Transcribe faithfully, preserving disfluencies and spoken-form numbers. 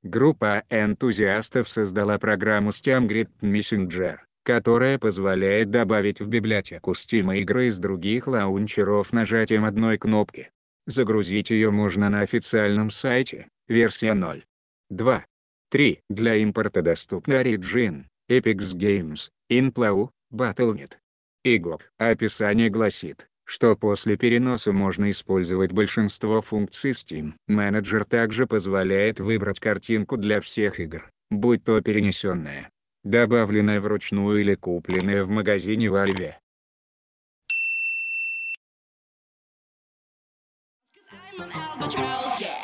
Группа энтузиастов создала программу Steam Grid Messenger, которая позволяет добавить в библиотеку Steam игры из других лаунчеров нажатием одной кнопки. Загрузить ее можно на официальном сайте, версия ноль точка два точка три. Для импорта доступны Origin, Epic Games, Inplau, батл точка нет. Игок. Описание гласит, что после переноса можно использовать большинство функций Steam. Менеджер также позволяет выбрать картинку для всех игр, будь то перенесенная, добавленная вручную или купленная в магазине Valve. I'm an albatross. Yeah.